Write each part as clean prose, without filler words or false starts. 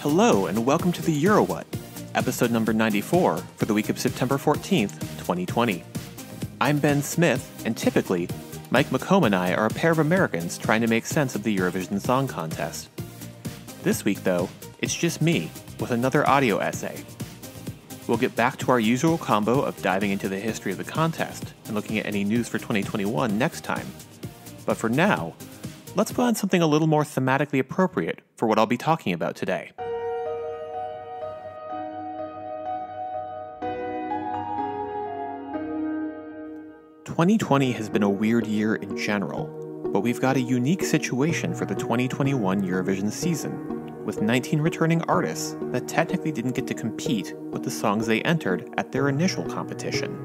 Hello and welcome to the EuroWhat, episode number 94 for the week of September 14th, 2020. I'm Ben Smith, and typically, Mike McComb and I are a pair of Americans trying to make sense of the Eurovision Song Contest. This week, though, it's just me with another audio essay. We'll get back to our usual combo of diving into the history of the contest and looking at any news for 2021 next time. But for now, let's put on something a little more thematically appropriate for what I'll be talking about today. "2020 has been a weird year in general, but we've got a unique situation for the 2021 Eurovision season, with 19 returning artists that technically didn't get to compete with the songs they entered at their initial competition.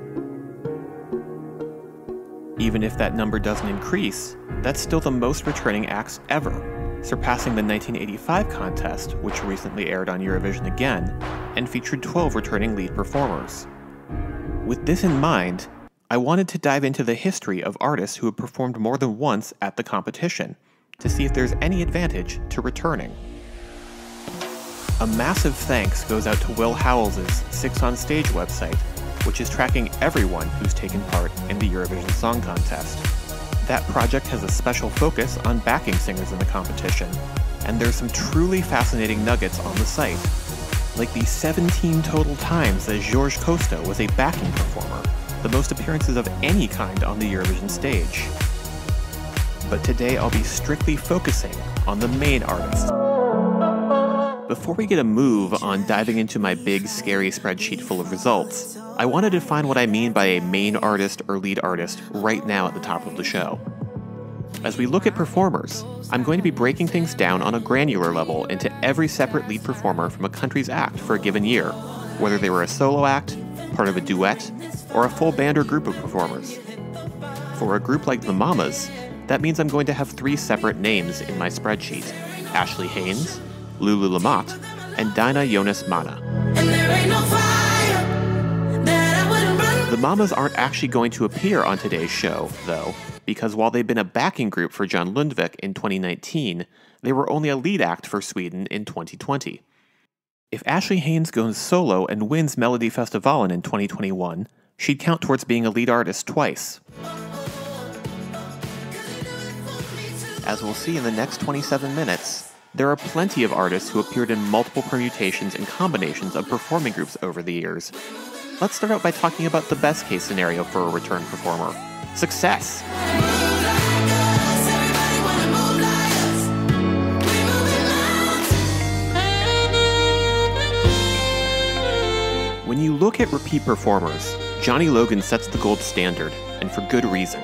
Even if that number doesn't increase, that's still the most returning acts ever, surpassing the 1985 contest, which recently aired on Eurovision again, and featured 12 returning lead performers. With this in mind, I wanted to dive into the history of artists who have performed more than once at the competition, to see if there's any advantage to returning. A massive thanks goes out to Will Howells' Six on Stage website, which is tracking everyone who's taken part in the Eurovision Song Contest. That project has a special focus on backing singers in the competition, and there's some truly fascinating nuggets on the site, like the 17 total times that Georges Costa was a backing performer, the most appearances of any kind on the Eurovision stage. But today I'll be strictly focusing on the main artists. Before we get a move on diving into my big, scary spreadsheet full of results, I want to define what I mean by a main artist or lead artist right now at the top of the show. As we look at performers, I'm going to be breaking things down on a granular level into every separate lead performer from a country's act for a given year, whether they were a solo act, part of a duet, or a full band or group of performers. For a group like the Mamas, that means I'm going to have 3 separate names in my spreadsheet: Ashley Haynes, Lulu Lamotte, and Dinah Jonas Mana. The Mamas aren't actually going to appear on today's show, though, because while they've been a backing group for John Lundvik in 2019, they were only a lead act for Sweden in 2020. If Ashley Haynes goes solo and wins Melodifestivalen in 2021, she'd count towards being a lead artist twice. As we'll see in the next 27 minutes, there are plenty of artists who appeared in multiple permutations and combinations of performing groups over the years. Let's start out by talking about the best case scenario for a return performer: success! When you look at repeat performers, Johnny Logan sets the gold standard, and for good reason.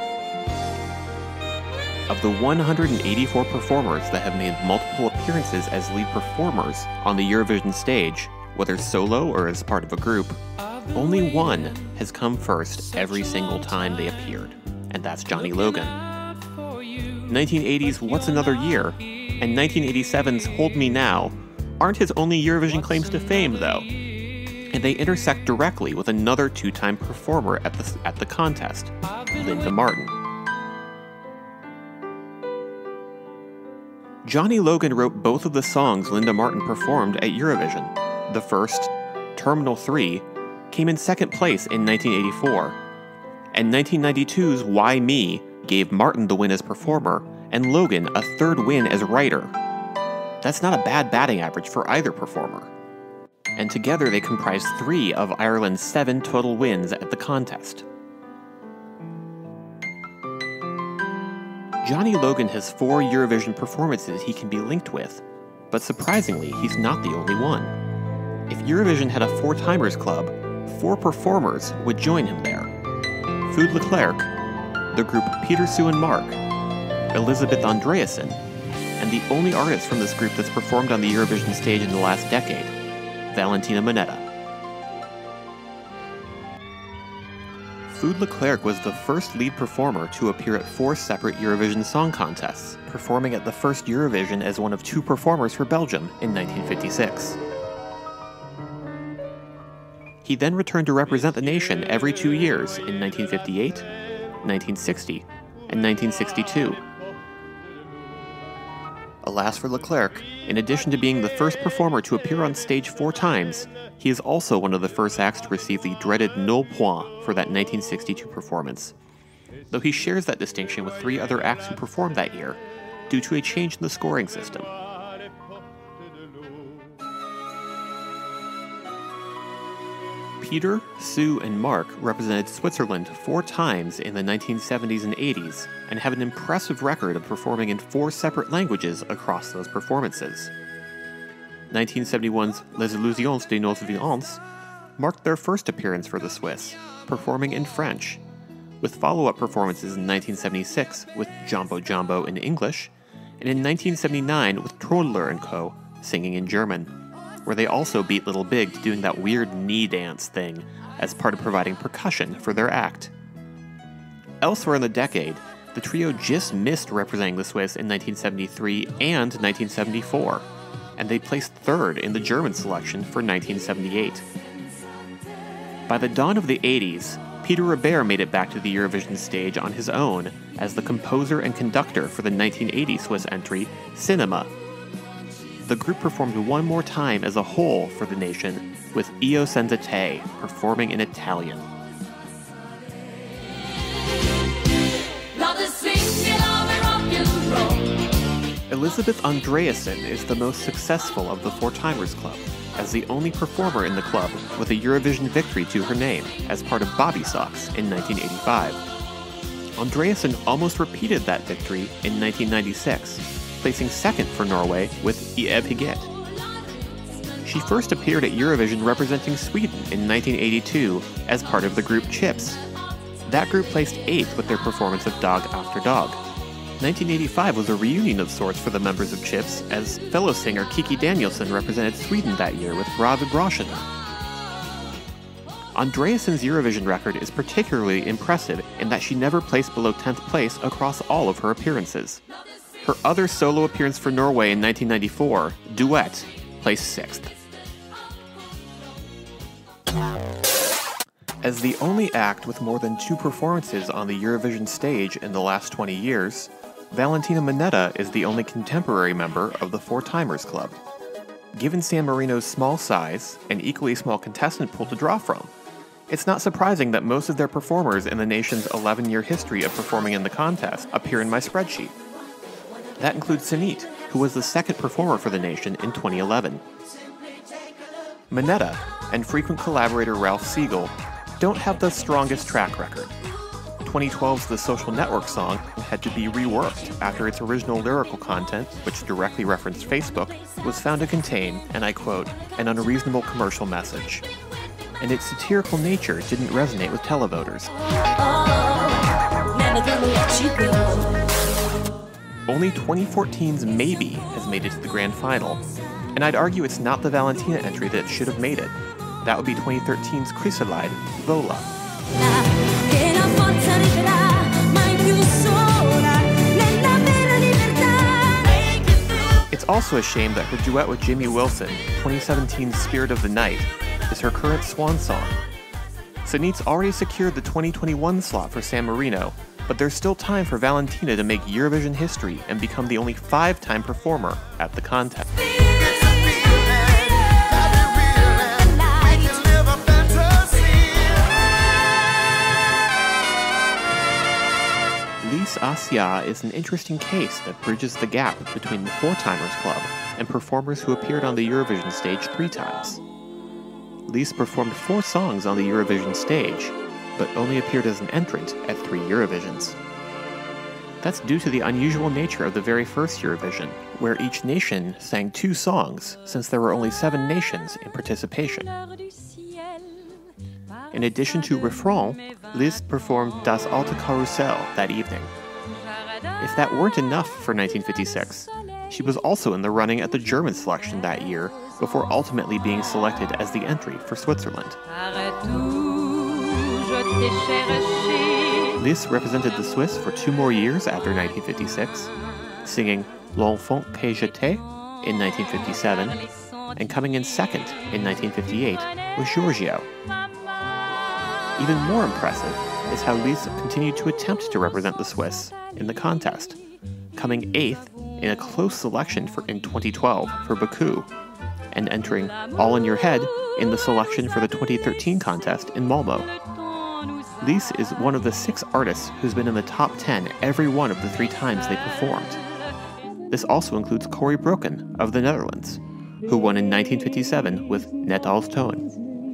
Of the 184 performers that have made multiple appearances as lead performers on the Eurovision stage, whether solo or as part of a group, only one has come first every single time they appeared, and that's Johnny Logan. 1980's What's Another Year and 1987's Hold Me Now aren't his only Eurovision claims to fame, though, and they intersect directly with another 2-time performer at the contest, Linda Martin. Johnny Logan wrote both of the songs Linda Martin performed at Eurovision. The first, Terminal 3, came in second place in 1984, and 1992's Why Me gave Martin the win as performer, and Logan a third win as writer. That's not a bad batting average for either performer. And together they comprise 3 of Ireland's 7 total wins at the contest. Johnny Logan has 4 Eurovision performances he can be linked with, but surprisingly, he's not the only one. If Eurovision had a 4-timers club, 4 performers would join him there. Food Leclerc, the group Peter, Sue and Mark, Elizabeth Andreasen, and the only artist from this group that's performed on the Eurovision stage in the last decade, Valentina Monetta. Food Leclerc was the first lead performer to appear at 4 separate Eurovision Song Contests, performing at the first Eurovision as one of 2 performers for Belgium in 1956. He then returned to represent the nation every 2 years in 1958, 1960, and 1962. Alas for Leclerc, in addition to being the first performer to appear on stage 4 times, he is also one of the first acts to receive the dreaded nul point for that 1962 performance, though he shares that distinction with 3 other acts who performed that year, due to a change in the scoring system. Peter, Sue, and Mark represented Switzerland 4 times in the 1970s and 80s, and have an impressive record of performing in 4 separate languages across those performances. 1971's Les Illusions de nos Violons marked their first appearance for the Swiss, performing in French, with follow-up performances in 1976 with Jumbo Jumbo in English, and in 1979 with Troller & Co. singing in German, where they also beat Little Big to doing that weird knee dance thing as part of providing percussion for their act. Elsewhere in the decade, the trio just missed representing the Swiss in 1973 and 1974, and they placed 3rd in the German selection for 1978. By the dawn of the 80s, Peter Robert made it back to the Eurovision stage on his own as the composer and conductor for the 1980 Swiss entry, Cinema. The group performed one more time as a whole for the nation, with Io Senza Te performing in Italian. Elisabeth Andreasen is the most successful of the Four Timers Club, as the only performer in the club with a Eurovision victory to her name as part of Bobby Sox in 1985. Andreasen almost repeated that victory in 1996, placing 2nd for Norway with I Evighet. She first appeared at Eurovision representing Sweden in 1982 as part of the group Chips. That group placed 8th with their performance of Dog After Dog. 1985 was a reunion of sorts for the members of Chips, as fellow singer Kiki Danielsson represented Sweden that year with Bra Vibration. Andreasen's Eurovision record is particularly impressive in that she never placed below 10th place across all of her appearances. Her other solo appearance for Norway in 1994, Duet, placed 6th. As the only act with more than 2 performances on the Eurovision stage in the last 20 years, Valentina Monetta is the only contemporary member of the Four Timers Club. Given San Marino's small size and equally small contestant pool to draw from, it's not surprising that most of their performers in the nation's 11-year history of performing in the contest appear in my spreadsheet. That includes Sanit, who was the 2nd performer for the nation in 2011. Monetta and frequent collaborator Ralph Siegel don't have the strongest track record. 2012's The Social Network song had to be reworked after its original lyrical content, which directly referenced Facebook, was found to contain, and I quote, an unreasonable commercial message. And its satirical nature didn't resonate with televoters. Only 2014's Maybe has made it to the grand final, and I'd argue it's not the Valentina entry that should have made it. That would be 2013's Chrysalide, Vola. It's also a shame that her duet with Jimmy Wilson, 2017's Spirit of the Night, is her current swan song. Sanit's already secured the 2021 slot for San Marino, but there's still time for Valentina to make Eurovision history and become the only 5-time performer at the contest. Lise Assia is an interesting case that bridges the gap between the Four Timers Club and performers who appeared on the Eurovision stage 3 times. Lise performed 4 songs on the Eurovision stage, but only appeared as an entrant at 3 Eurovisions. That's due to the unusual nature of the very first Eurovision, where each nation sang 2 songs, since there were only 7 nations in participation. In addition to Refrain, Lise performed Das Alte Karussell that evening. If that weren't enough for 1956, she was also in the running at the German selection that year, before ultimately being selected as the entry for Switzerland. Lise represented the Swiss for 2 more years after 1956, singing L'Enfant que j'étais in 1957, and coming in 2nd in 1958 with Giorgio. Even more impressive is how Lise continued to attempt to represent the Swiss in the contest, coming 8th in a close selection in 2012 for Baku, and entering All in Your Head in the selection for the 2013 contest in Malmo. Lys is one of the 6 artists who's been in the top 10 every one of the 3 times they performed. This also includes Corey Brokken of the Netherlands, who won in 1957 with Net als Toen.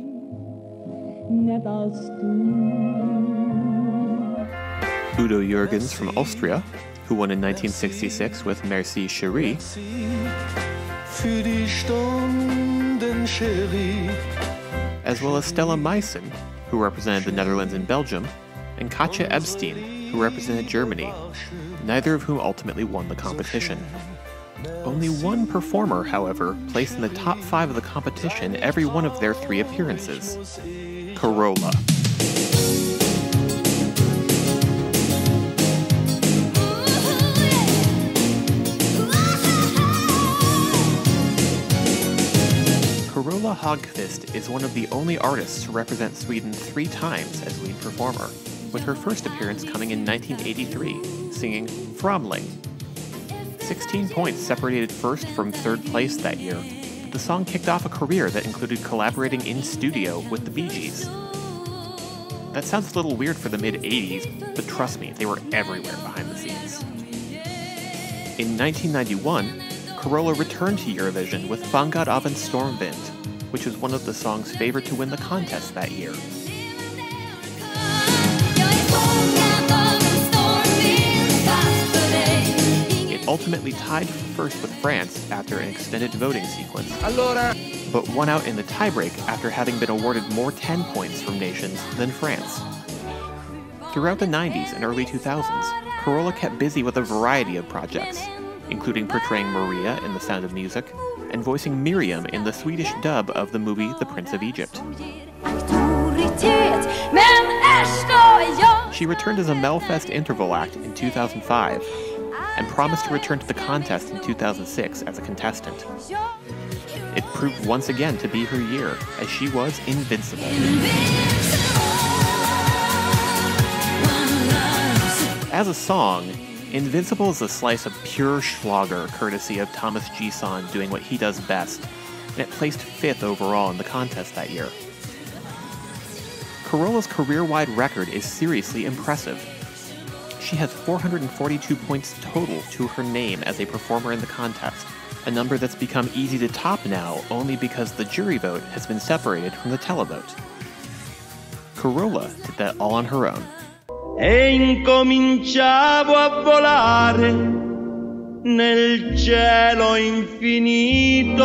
Udo Jürgens from Austria, who won in 1966 with Merci Chérie. As well as Stella Meissen, who represented the Netherlands and Belgium, and Katja Ebstein, who represented Germany, neither of whom ultimately won the competition. Only one performer, however, placed in the top 5 of the competition every one of their 3 appearances: Carola. Carola Hagqvist is one of the only artists to represent Sweden 3 times as lead performer, with her first appearance coming in 1983, singing Främling. 16 points separated first from 3rd place that year. The song kicked off a career that included collaborating in studio with the Bee Gees. That sounds a little weird for the mid-80s, but trust me, they were everywhere behind the scenes. In 1991, Carola returned to Eurovision with Fångad av en stormvind, which was one of the songs favored to win the contest that year. It ultimately tied first with France after an extended voting sequence, but won out in the tiebreak after having been awarded more 10 points from nations than France. Throughout the 90s and early 2000s, Carola kept busy with a variety of projects, including portraying Maria in The Sound of Music, and voicing Miriam in the Swedish dub of the movie The Prince of Egypt. She returned as a Melfest interval act in 2005, and promised to return to the contest in 2006 as a contestant. It proved once again to be her year, as she was invincible. As a song, Invincible is a slice of pure Schlager courtesy of Thomas G:son doing what he does best, and it placed 5th overall in the contest that year. Carola's career-wide record is seriously impressive. She has 442 points total to her name as a performer in the contest, a number that's become easy to top now only because the jury vote has been separated from the televote. Carola did that all on her own. E incominciavo a volare nel cielo infinito.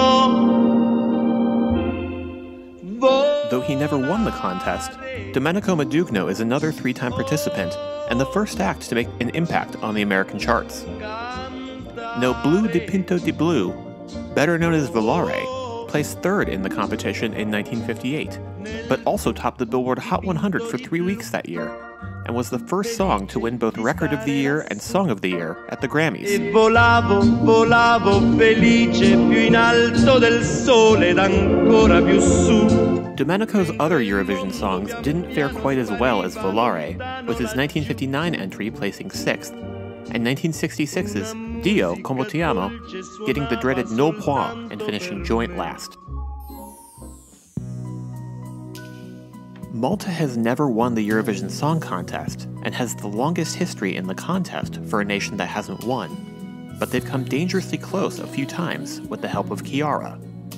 Though he never won the contest, Domenico Modugno is another 3-time participant and the first act to make an impact on the American charts. No Blue di Pinto di Blue, better known as Volare, placed 3rd in the competition in 1958, but also topped the Billboard Hot 100 for 3 weeks that year, and was the first song to win both Record of the Year and Song of the Year at the Grammys. Volavo, volavo felice più in alto del sole ed ancora più su. Domenico's other Eurovision songs didn't fare quite as well as Volare, with his 1959 entry placing 6th, and 1966's Dio Como Ti Amo getting the dreaded 0 point and finishing joint last. Malta has never won the Eurovision Song Contest and has the longest history in the contest for a nation that hasn't won, but they've come dangerously close a few times with the help of Chiara.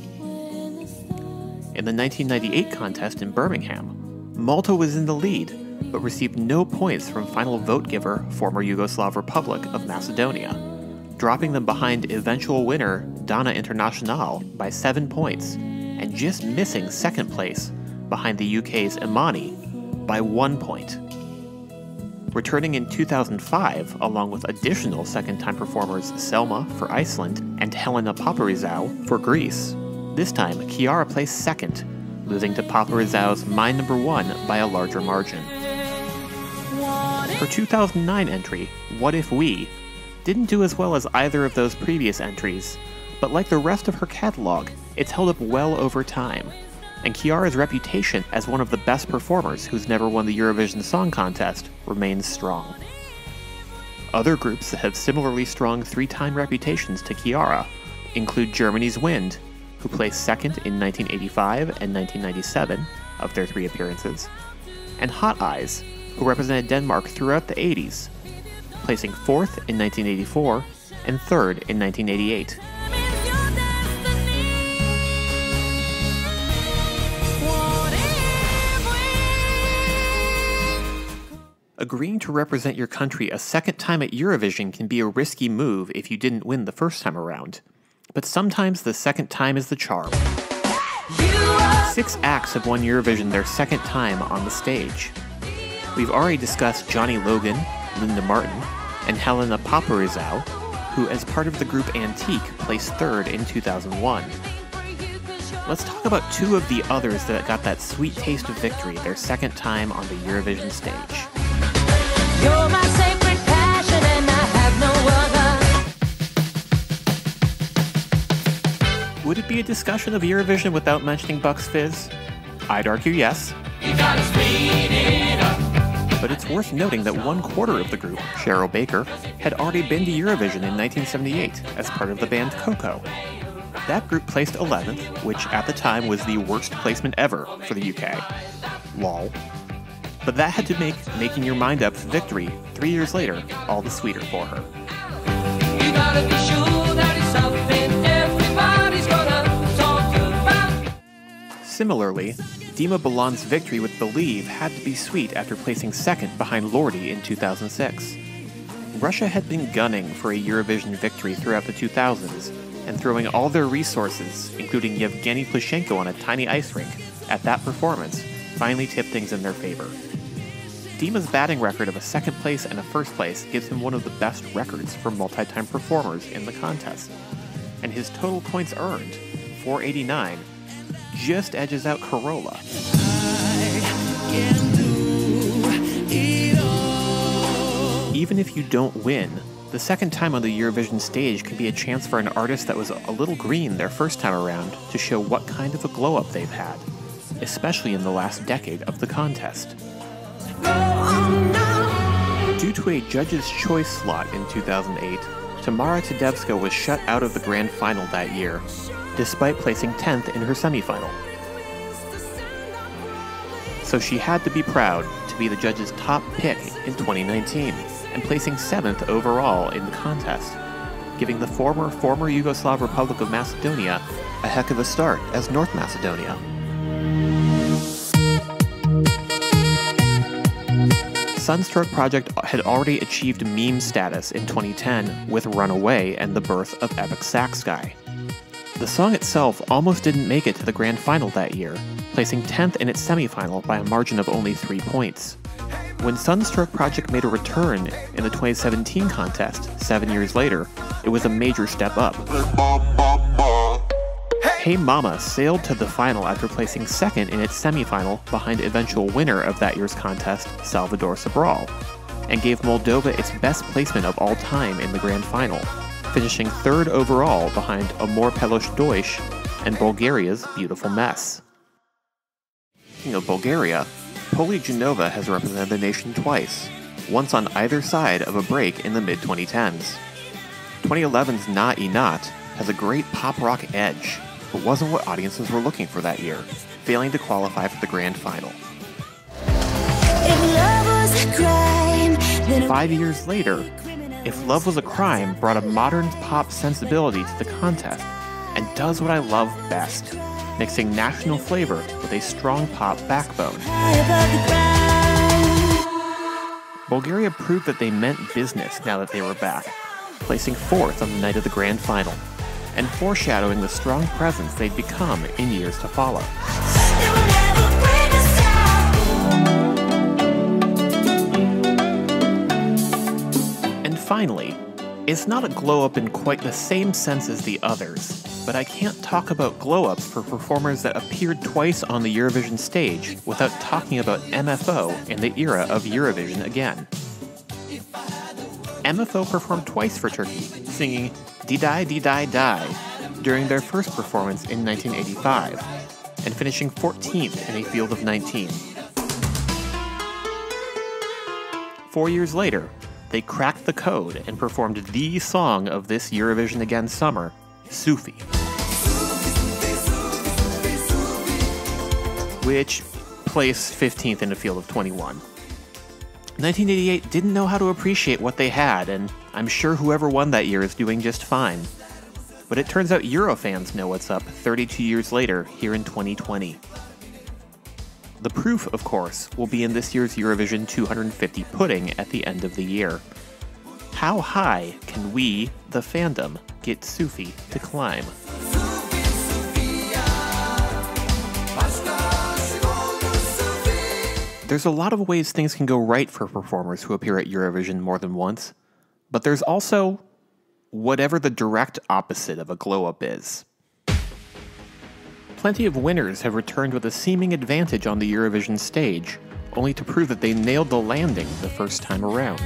In the 1998 contest in Birmingham, Malta was in the lead, but received no points from final vote giver former Yugoslav Republic of Macedonia, dropping them behind eventual winner Dana International by 7 points, and just missing 2nd place behind the UK's Imani by 1 point. Returning in 2005, along with additional 2nd-time performers Selma for Iceland and Helena Paparizou for Greece, this time Chiara placed 2nd, losing to Paparizou's My Number 1 by a larger margin. Her 2009 entry, What If We, didn't do as well as either of those previous entries, but like the rest of her catalog, it's held up well over time, and Chiara's reputation as one of the best performers who's never won the Eurovision Song Contest remains strong. Other groups that have similarly strong three-time reputations to Chiara include Germany's Wind, who placed second in 1985 and 1997 of their 3 appearances, and Hot Eyes, who represented Denmark throughout the 80s, placing 4th in 1984 and 3rd in 1988. Agreeing to represent your country a second time at Eurovision can be a risky move if you didn't win the first time around. But sometimes the second time is the charm. 6 acts have won Eurovision their second time on the stage. We've already discussed Johnny Logan, Linda Martin, and Helena Paparizou, who as part of the group Antique placed 3rd in 2001. Let's talk about 2 of the others that got that sweet taste of victory their second time on the Eurovision stage. You're my sacred passion and I have no other. Would it be a discussion of Eurovision without mentioning Bucks Fizz? I'd argue yes. You gotta speed it up. But it's worth noting that 1/4 of the group, Cheryl Baker, had already been to Eurovision in 1978 as part of the band Coco. That group placed 11th, which at the time was the worst placement ever for the UK. Lol. But that had to make making your mind up's victory 3 years later all the sweeter for her. You gotta be sure that it's something everybody's gonna talk about. Similarly, Dima Bilan's victory with Believe had to be sweet after placing 2nd behind Lordi in 2006. Russia had been gunning for a Eurovision victory throughout the 2000s, and throwing all their resources, including Yevgeny Plushenko on a tiny ice rink, at that performance finally tipped things in their favor. Dima's batting record of a 2nd place and a 1st place gives him one of the best records for multi-time performers in the contest, and his total points earned, 489, just edges out Carola. Even if you don't win, the second time on the Eurovision stage can be a chance for an artist that was a little green their first time around to show what kind of a glow-up they've had, especially in the last decade of the contest. Due to a judge's choice slot in 2008, Tamara Tedevska was shut out of the grand final that year, despite placing 10th in her semifinal. So she had to be proud to be the judge's top pick in 2019, and placing 7th overall in the contest, giving the former Yugoslav Republic of Macedonia a heck of a start as North Macedonia. Sunstroke Project had already achieved meme status in 2010 with Runaway and the birth of Epic Sax Guy. The song itself almost didn't make it to the grand final that year, placing 10th in its semifinal by a margin of only 3 points. When Sunstroke Project made a return in the 2017 contest, 7 years later, it was a major step up. Hey Mama sailed to the final after placing 2nd in its semifinal behind eventual winner of that year's contest, Salvador Sobral, and gave Moldova its best placement of all time in the grand final, finishing 3rd overall behind Amor Pelos Deutsch and Bulgaria's Beautiful Mess. Speaking of Bulgaria, Poli Genova has represented the nation twice, once on either side of a break in the mid-2010s. 2011's Na Inat has a great pop-rock edge, but wasn't what audiences were looking for that year, failing to qualify for the grand final. 5 years later, If Love Was a Crime brought a modern pop sensibility to the contest and does what I love best, mixing national flavor with a strong pop backbone. Bulgaria proved that they meant business now that they were back, placing 4th on the night of the grand final, and foreshadowing the strong presence they'd become in years to follow. And finally, it's not a glow-up in quite the same sense as the others, but I can't talk about glow-ups for performers that appeared twice on the Eurovision stage without talking about MFO in the era of Eurovision again. MFO performed twice for Turkey, singing Di Di Di Di Di during their first performance in 1985, and finishing 14th in a field of 19. 4 years later, they cracked the code and performed the song of this Eurovision Again summer, Sufi, which placed 15th in a field of 21. 1988 didn't know how to appreciate what they had, and I'm sure whoever won that year is doing just fine. But it turns out Eurofans know what's up 32 years later here in 2020. The proof, of course, will be in this year's Eurovision 250 pudding at the end of the year. How high can we, the fandom, get Sufi to climb? There's a lot of ways things can go right for performers who appear at Eurovision more than once, but there's also whatever the direct opposite of a glow-up is. Plenty of winners have returned with a seeming advantage on the Eurovision stage, only to prove that they nailed the landing the first time around.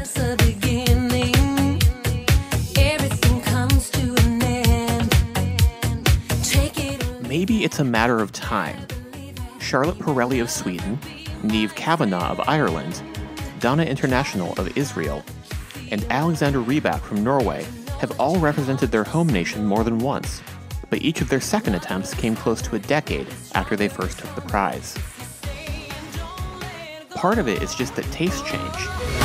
Maybe it's a matter of time. Charlotte Perrelli of Sweden, Niamh Kavanagh of Ireland, Dana International of Israel, and Alexander Rybak from Norway have all represented their home nation more than once, but each of their second attempts came close to a decade after they first took the prize. Part of it is just that tastes change.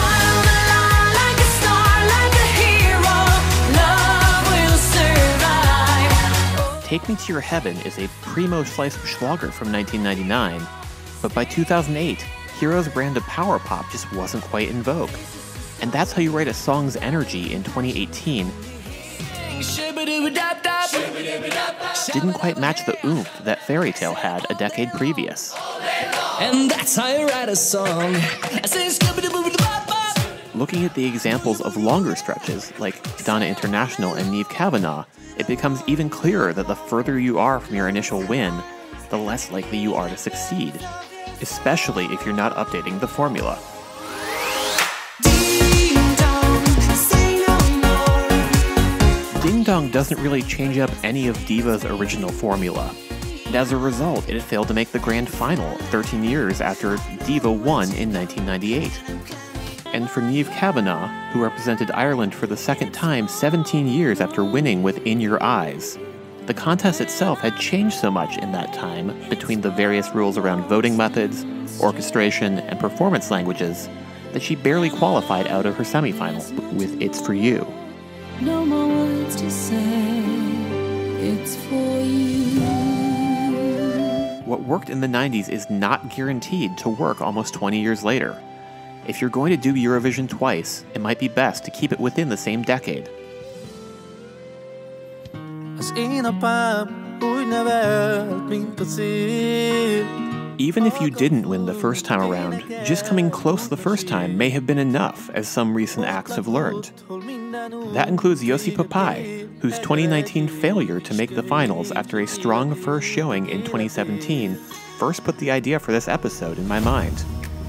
Take Me to Your Heaven is a primo slice of Schlager from 1999, but by 2008, Hero's brand of power pop just wasn't quite in vogue. And that's how you write a song's energy in 2018 didn't quite match the oomph that Fairy Tale had a decade previous. And that's how you write a song. Looking at the examples of longer stretches, like Dana International and Niamh Kavanagh, it becomes even clearer that the further you are from your initial win, the less likely you are to succeed, especially if you're not updating the formula. Ding Dong doesn't really change up any of Diva's original formula, and as a result, it failed to make the grand final 13 years after Diva won in 1998. And for Niamh Kavanagh, who represented Ireland for the second time 17 years after winning with In Your Eyes, the contest itself had changed so much in that time between the various rules around voting methods, orchestration, and performance languages that she barely qualified out of her semifinal with It's For You. No more words to say, it's for you. What worked in the 90s is not guaranteed to work almost 20 years later. If you're going to do Eurovision twice, it might be best to keep it within the same decade. Even if you didn't win the first time around, just coming close the first time may have been enough, as some recent acts have learned. That includes Yossi Papai, whose 2019 failure to make the finals after a strong first showing in 2017 first put the idea for this episode in my mind.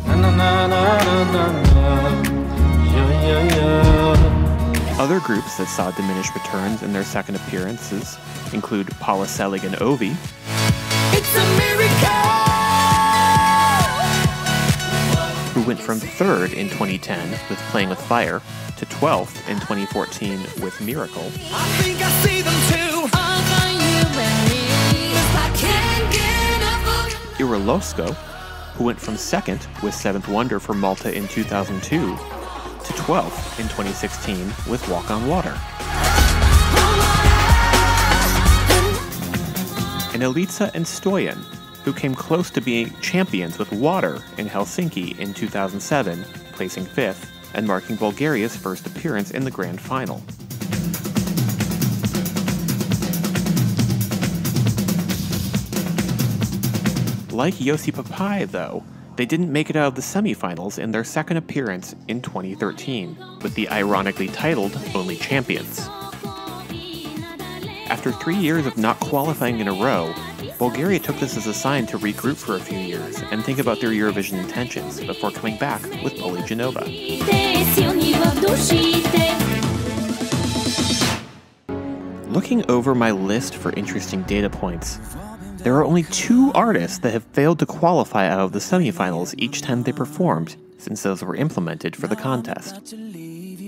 Other groups that saw diminished returns in their second appearances include Paula Selig and Ovi, It's a miracle! who went from 3rd in 2010 with Playing With Fire to 12th in 2014 with Miracle, I think I see them too. Irolosco, who went from 2nd with Seventh Wonder for Malta in 2002 to 12th in 2016 with Walk on Water, and Elitsa and Stoyan, who came close to being champions with Water in Helsinki in 2007, placing 5th and marking Bulgaria's first appearance in the grand final. Like Yossi Papai, though, they didn't make it out of the semifinals in their second appearance in 2013, with the ironically titled Only Champions. After 3 years of not qualifying in a row, Bulgaria took this as a sign to regroup for a few years and think about their Eurovision intentions before coming back with Poli Genova. Looking over my list for interesting data points, there are only 2 artists that have failed to qualify out of the semifinals each time they performed, since those were implemented for the contest.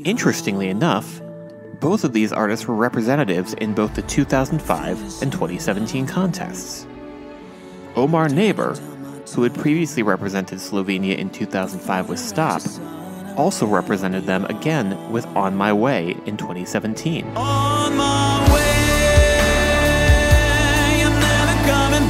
Interestingly enough, both of these artists were representatives in both the 2005 and 2017 contests. Omar Neighbor, who had previously represented Slovenia in 2005 with Stop, also represented them again with On My Way in 2017. On my way, I'm never coming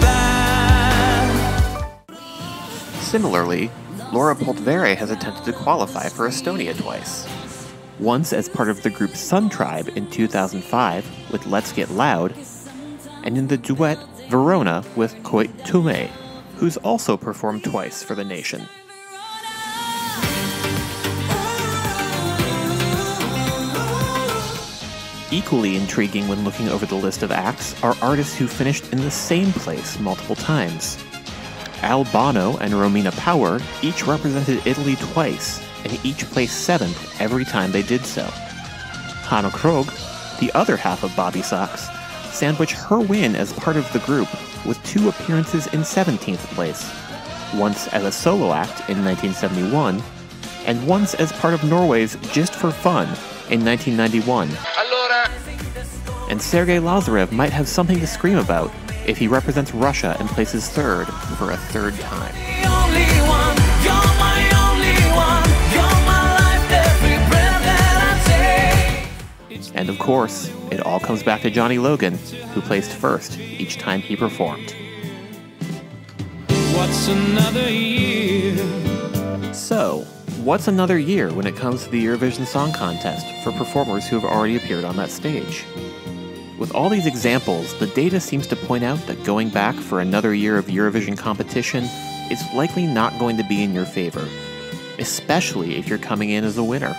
back. Similarly, Laura Poltvere has attempted to qualify for Estonia twice. Once as part of the group Sun Tribe in 2005 with Let's Get Loud, and in the duet Verona with Koit Tume, who's also performed twice for the nation. Equally intriguing when looking over the list of acts are artists who finished in the same place multiple times. Al Bono and Romina Power each represented Italy twice, and each placed 7th every time they did so. Hannah Krogh, the other half of Bobby Sox, sandwiched her win as part of the group with 2 appearances in 17th place, once as a solo act in 1971, and once as part of Norway's Just for Fun in 1991. And Sergei Lazarev might have something to scream about if he represents Russia and places 3rd for a 3rd time. And of course, it all comes back to Johnny Logan, who placed 1st each time he performed. What's another year? So, what's another year when it comes to the Eurovision Song Contest for performers who have already appeared on that stage? With all these examples, the data seems to point out that going back for another year of Eurovision competition is likely not going to be in your favor, especially if you're coming in as a winner.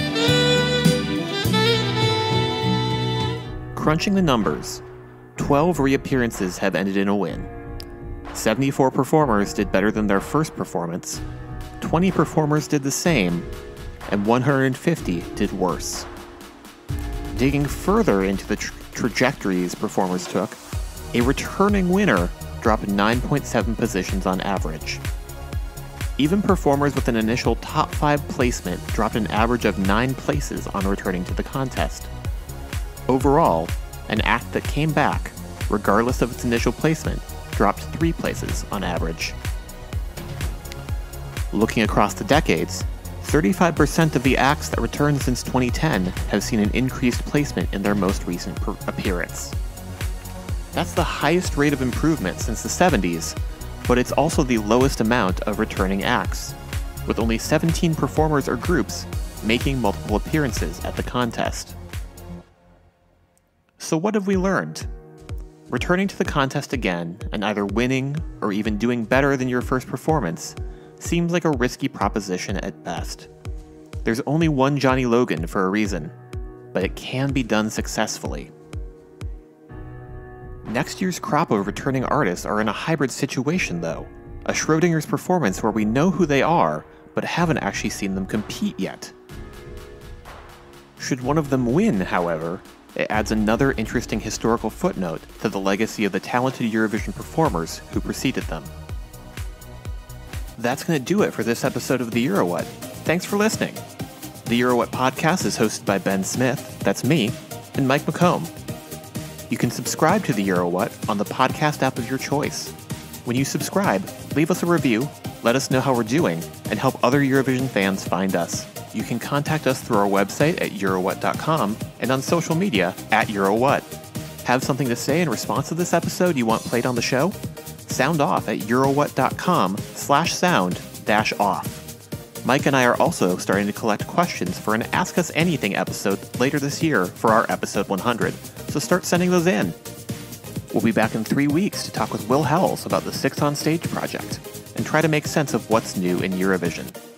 Crunching the numbers, 12 reappearances have ended in a win. 74 performers did better than their first performance, 20 performers did the same, and 150 did worse. Digging further into the trajectories performers took, a returning winner dropped 9.7 positions on average. Even performers with an initial top 5 placement dropped an average of 9 places on returning to the contest. Overall, an act that came back, regardless of its initial placement, dropped 3 places on average. Looking across the decades, 35% of the acts that returned since 2010 have seen an increased placement in their most recent appearance. That's the highest rate of improvement since the 70s, but it's also the lowest amount of returning acts, with only 17 performers or groups making multiple appearances at the contest. So what have we learned? Returning to the contest again and either winning or even doing better than your first performance seems like a risky proposition at best. There's only one Johnny Logan for a reason, but it can be done successfully. Next year's crop of returning artists are in a hybrid situation though, a Schrödinger's performance where we know who they are, but haven't actually seen them compete yet. Should one of them win, however, it adds another interesting historical footnote to the legacy of the talented Eurovision performers who preceded them. That's going to do it for this episode of The Eurowhat. Thanks for listening. The Eurowhat podcast is hosted by Ben Smith, that's me, and Mike McComb. You can subscribe to The Eurowhat on the podcast app of your choice. When you subscribe, leave us a review, let us know how we're doing, and help other Eurovision fans find us. You can contact us through our website at eurowhat.com and on social media at Eurowhat. Have something to say in response to this episode you want played on the show? Sound off at eurowhat.com/sound-off. Mike and I are also starting to collect questions for an Ask Us Anything episode later this year for our episode 100, so start sending those in. We'll be back in 3 weeks to talk with Will Howells about the Six on Stage project and try to make sense of what's new in Eurovision.